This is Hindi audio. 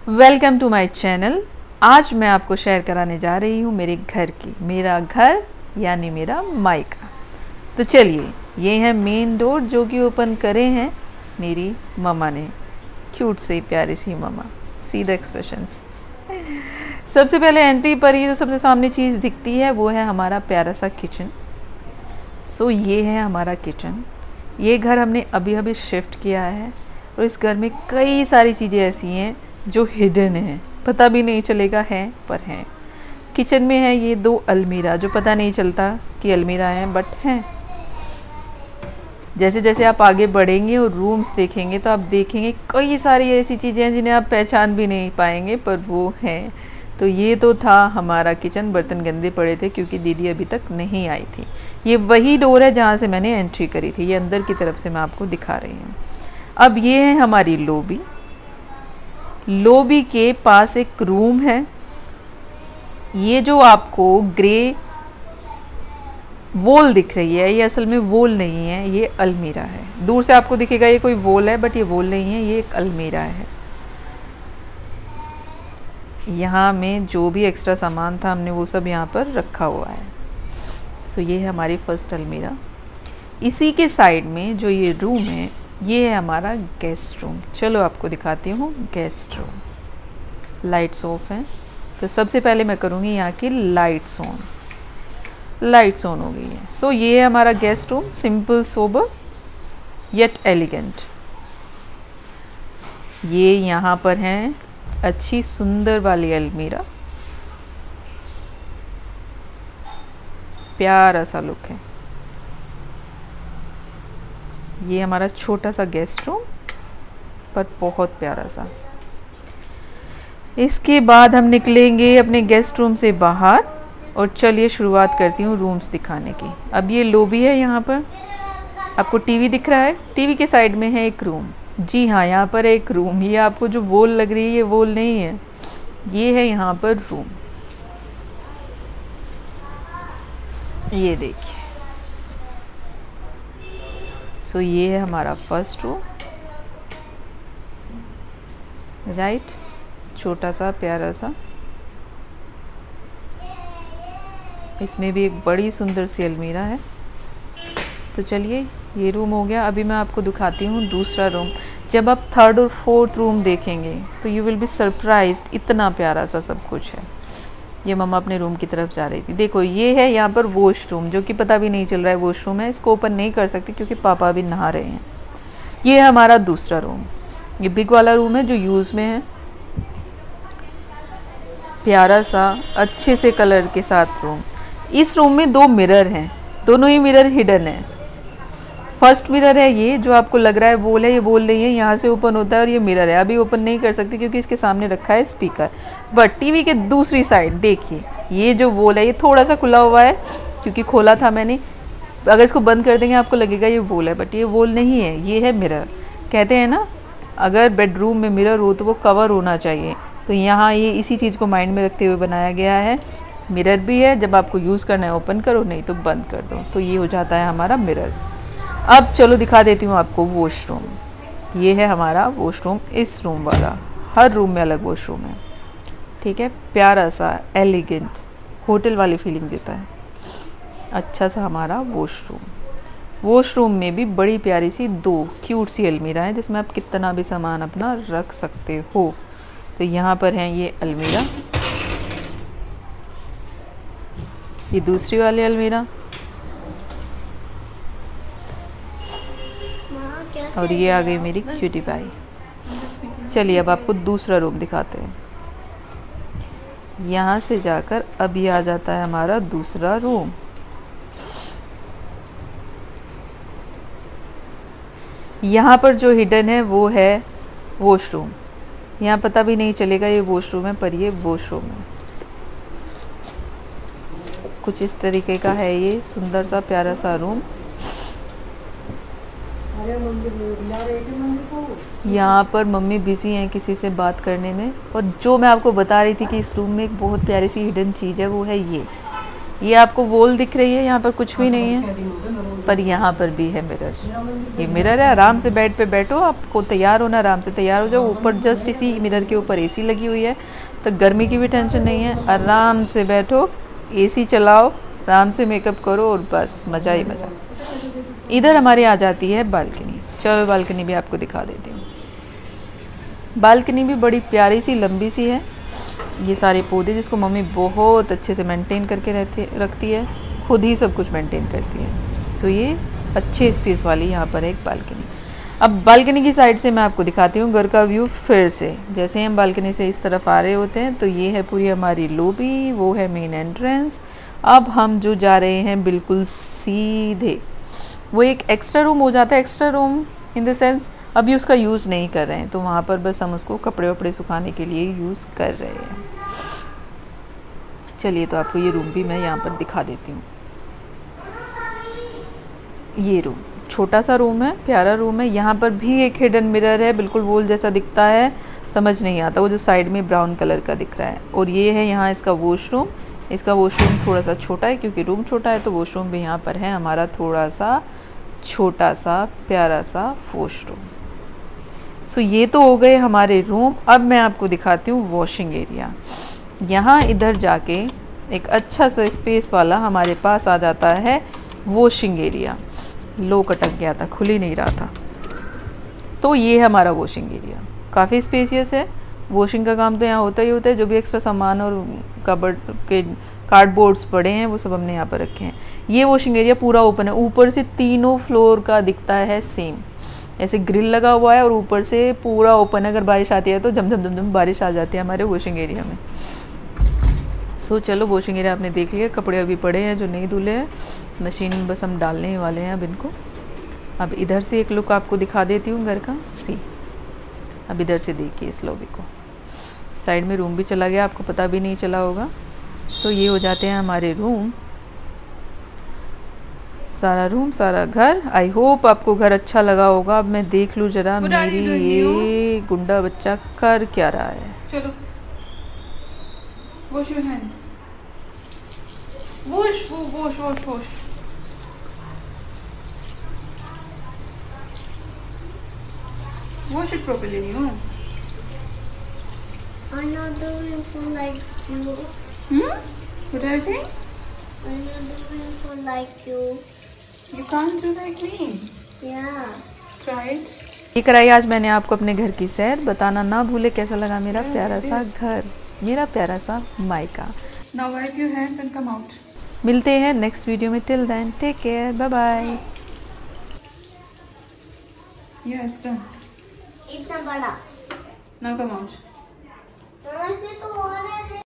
Welcome to my channel. आज मैं आपको शेयर कराने जा रही हूँ मेरे घर की, मेरा घर यानी मेरा मायका। तो चलिए, ये है मेन डोर जो कि ओपन करे हैं मेरी मम्मा ने। क्यूट से प्यारी सी मम्मा, सी द एक्सप्रेशंस। सबसे पहले एंट्री पर ही जो सबसे सामने चीज़ दिखती है वो है हमारा प्यारा सा किचन। सो ये है हमारा किचन। ये घर हमने अभी अभी शिफ्ट किया है और इस घर में कई सारी चीज़ें ऐसी हैं जो हिडन है, पता भी नहीं चलेगा है पर हैं। किचन में है ये 2 अलमीरा जो पता नहीं चलता कि अलमीरा है बट हैं। जैसे जैसे आप आगे बढ़ेंगे और रूम्स देखेंगे तो आप देखेंगे कई सारी ऐसी चीज़ें हैं जिन्हें आप पहचान भी नहीं पाएंगे पर वो हैं। तो ये तो था हमारा किचन। बर्तन गंदे पड़े थे क्योंकि दीदी अभी तक नहीं आई थी। ये वही डोर है जहाँ से मैंने एंट्री करी थी, ये अंदर की तरफ से मैं आपको दिखा रही हूँ। अब ये है हमारी लॉबी। लॉबी के पास एक रूम है। ये जो आपको ग्रे वॉल दिख रही है ये असल में वॉल नहीं है, ये अलमीरा है। दूर से आपको दिखेगा ये कोई वॉल है बट ये वॉल नहीं है, ये एक अलमीरा है। यहाँ में जो भी एक्स्ट्रा सामान था हमने वो सब यहाँ पर रखा हुआ है। सो ये है हमारी फर्स्ट अलमीरा। इसी के साइड में जो ये रूम है ये है हमारा गेस्ट रूम। चलो आपको दिखाती हूँ गेस्ट रूम। लाइट्स ऑफ हैं तो सबसे पहले मैं करूँगी यहाँ की लाइट्स ऑन। लाइट्स ऑन हो गई है। सो ये है हमारा guest room, simple sober yet elegant. ये यहाँ पर हैं अच्छी सुंदर वाली अलमीरा, प्यारा सा लुक है। ये हमारा छोटा सा गेस्ट रूम पर बहुत प्यारा सा। इसके बाद हम निकलेंगे अपने गेस्ट रूम से बाहर और चलिए शुरुआत करती हूँ रूम्स दिखाने की। अब ये लॉबी है, यहाँ पर आपको टीवी दिख रहा है। टीवी के साइड में है एक रूम। जी हाँ, यहाँ पर एक रूम। ये आपको जो वॉल लग रही है ये वॉल नहीं है, ये है यहाँ पर रूम। ये देखिए। सो ये है हमारा फर्स्ट रूम, राइट। छोटा सा प्यारा सा। इसमें भी एक बड़ी सुंदर सी अलमीरा है। तो चलिए, ये रूम हो गया। अभी मैं आपको दिखाती हूँ दूसरा रूम। जब आप 3rd और 4th रूम देखेंगे तो यू विल बी सरप्राइज्ड, इतना प्यारा सा सब कुछ है। ये मम्मा अपने रूम की तरफ जा रही थी। देखो, ये है यहाँ पर वॉशरूम जो कि पता भी नहीं चल रहा है वॉशरूम है। इसको ओपन नहीं कर सकती क्योंकि पापा अभी नहा रहे हैं। ये है हमारा दूसरा रूम। ये बिग वाला रूम है जो यूज़ में है। प्यारा सा अच्छे से कलर के साथ रूम। इस रूम में 2 मिरर हैं, दोनों ही मिरर हिडन है। फर्स्ट मिरर है ये जो आपको लग रहा है वॉल है, ये वॉल नहीं है, यहाँ से ओपन होता है। और ये मिरर है, अभी ओपन नहीं कर सकती क्योंकि इसके सामने रखा है स्पीकर। बट टीवी के दूसरी साइड देखिए, ये जो वॉल है ये थोड़ा सा खुला हुआ है क्योंकि खोला था मैंने। अगर इसको बंद कर देंगे आपको लगेगा ये वॉल है बट ये वॉल नहीं है, ये है मिरर। कहते हैं ना, अगर बेडरूम में मिरर हो तो वो कवर होना चाहिए। तो यहाँ ये इसी चीज़ को माइंड में रखते हुए बनाया गया है। मिरर भी है, जब आपको यूज़ करना है ओपन करो, नहीं तो बंद कर दो। तो ये हो जाता है हमारा मिरर। अब चलो दिखा देती हूँ आपको वॉशरूम। ये है हमारा वॉशरूम, इस रूम वाला। हर रूम में अलग वॉशरूम है, ठीक है। प्यारा सा एलिगेंट होटल वाली फीलिंग देता है। अच्छा सा हमारा वॉशरूम। वॉशरूम में भी बड़ी प्यारी सी 2 क्यूट सी अलमीरा है जिसमें आप कितना भी सामान अपना रख सकते हो। तो यहाँ पर है ये अलमीरा, ये दूसरी वाली अलमीरा, और ये आ गई मेरी क्यूटी पाई। चलिए अब आपको दूसरा रूम दिखाते हैं। यहाँ से जाकर अब ये आ जाता है हमारा दूसरा रूम। यहाँ पर जो हिडन है वो है वॉशरूम। यहाँ पता भी नहीं चलेगा ये वॉशरूम है पर ये वॉशरूम है। कुछ इस तरीके का है ये सुंदर सा प्यारा सा रूम। यहाँ पर मम्मी बिज़ी हैं किसी से बात करने में। और जो मैं आपको बता रही थी कि इस रूम में एक बहुत प्यारी सी हिडन चीज़ है वो है ये आपको वॉल दिख रही है, यहाँ पर कुछ भी नहीं है। पर यहाँ पर भी है मिरर। ये मिरर है, आराम से बेड पे बैठो, आपको तैयार होना, आराम से तैयार हो जाओ। ऊपर जस्ट इसी मिरर के ऊपर एसी लगी हुई है, तो गर्मी की भी टेंशन नहीं है। आराम से बैठो, एसी चलाओ, आराम से मेकअप करो और बस मज़ा ही मज़ा। इधर हमारे आ जाती है बालकनी। चलो बालकनी भी आपको दिखा देती हूँ। बालकनी भी बड़ी प्यारी सी लंबी सी है। ये सारे पौधे जिसको मम्मी बहुत अच्छे से मेंटेन करके रखती है, खुद ही सब कुछ मेंटेन करती है। सो ये अच्छे स्पेस वाली यहाँ पर है एक बालकनी। अब बालकनी की साइड से मैं आपको दिखाती हूँ घर का व्यू फिर से। जैसे हम बालकनी से इस तरफ आ रहे होते हैं तो ये है पूरी हमारी लॉबी, वो है मेन एंट्रेंस। अब हम जो जा रहे हैं बिल्कुल सीधे, वो एक एक्स्ट्रा रूम हो जाता है। Extra room in the sense अभी उसका यूज़ नहीं कर रहे हैं, तो वहाँ पर बस हम उसको कपड़े वपड़े सुखाने के लिए यूज़ कर रहे हैं। चलिए तो आपको ये रूम भी मैं यहाँ पर दिखा देती हूँ। ये रूम छोटा सा रूम है, प्यारा रूम है। यहाँ पर भी एक हिडन मिरर है, बिल्कुल वॉल जैसा दिखता है, समझ नहीं आता वो जो साइड में ब्राउन कलर का दिख रहा है। और ये है यहाँ इसका वॉशरूम। इसका वॉशरूम थोड़ा सा छोटा है क्योंकि रूम छोटा है, तो वॉशरूम भी यहाँ पर है हमारा थोड़ा सा छोटा सा प्यारा सा वॉशरूम। सो ये तो हो गए हमारे रूम। अब मैं आपको दिखाती हूँ वॉशिंग एरिया। यहाँ इधर जाके एक अच्छा सा स्पेस वाला हमारे पास आ जाता है वॉशिंग एरिया। लॉक अटक गया था, खुल ही नहीं रहा था। तो ये है हमारा वॉशिंग एरिया, काफ़ी स्पेसियस है। वॉशिंग का काम तो यहाँ होता ही होता है। जो भी एक्स्ट्रा सामान और कबर्ड के कार्डबोर्ड्स पड़े हैं वो सब हमने यहाँ पर रखे हैं। ये वॉशिंग एरिया पूरा ओपन है, ऊपर से तीनों फ्लोर का दिखता है सेम। ऐसे ग्रिल लगा हुआ है और ऊपर से पूरा ओपन है। अगर बारिश आती है तो झम बारिश आ जाती है हमारे वॉशिंग एरिया में। सो चलो वॉशिंग एरिया आपने देख लिया। कपड़े अभी पड़े हैं जो नहीं धुले हैं, मशीन में बस हम डालने ही वाले हैं अब इनको। अब इधर से एक लुक आपको दिखा देती हूँ घर का। सी अब इधर से देखिए इस लॉबी को। साइड में रूम भी चला गया, आपको पता भी नहीं चला होगा। सो ये हो जाते हैं हमारे रूम, सारा रूम सारा घर। आई होप आपको घर अच्छा लगा होगा। अब मैं देख लूँ जरा मेरी ये गुंडा बच्चा कर क्या रहा है। चलो wash your hand, wash wash wash wash. Wash it properly, you. I'm not doing for like you. What are you saying? I'm not doing for like you. You can't do like me. Yeah. Try it. ये कराई आज मैंने आपको अपने घर की सैर। बताना ना भूले कैसा लगा मेरा प्यारा सा घर, मेरा प्यारा सा मायका। Now wipe your hands and come out. मिलते हैं नेक्स्ट वीडियो में। Till then take care, bye bye. Yeah, it's done. इतना बड़ा। Now come out.